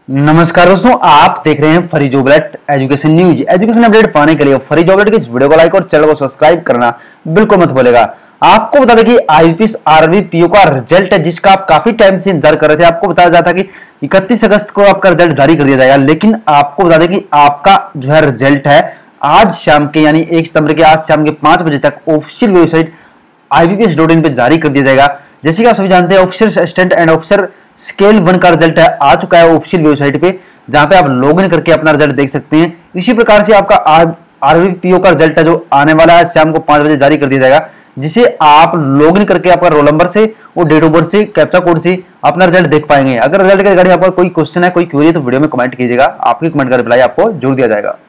नमस्कार दोस्तों, आप देख रहे हैं free job alert education news. Education update पाने के लिए फरी जॉबलेट की इस वीडियो को लाइक और चैनल को सब्सक्राइब करना बिल्कुल मत भूलेगा। आपको बता दें कि आईबीपीएस आरआरबी पीओ का रिजल्ट है जिसका आप काफी टाइम से इंतजार कर रहे थे। आपको बताया जाता कि 31 अगस्त को आपका रिजल्ट जारी कर दिया जाएगा, लेकिन आपको बता दें कि आपका जो है रिजल्ट है आज शाम के यानी 1 सितंबर के आज शाम के 5 बजे तक ऑफिशियल वेबसाइट IBPS.in पे जारी कर दिया जाएगा। जैसे कि आप सभी जानते हैं, officer assistant and officer scale 1 का रिजल्ट है आ चुका है ऑफिशियल वेबसाइट पे, जहां पे आप लॉगिन करके अपना रिजल्ट देख सकते हैं। इसी प्रकार से आपका आरबीपीओ का रिजल्ट है जो आने वाला है शाम को 5 बजे जारी कर दिया जाएगा, जिसे आप लॉगिन करके आपका रोल नंबर से और डेट ऑफ बर्थ से कैप्चा कोड से अपना रिजल्ट देख पाएंगे। अगर रिजल्ट के रिगार्डिंग आपका कोई क्वेश्चन है, कोई क्वेरी है तो वीडियो में कमेंट कीजिएगा, आपके कमेंट का रिप्लाई आपको जरूर दिया जाएगा।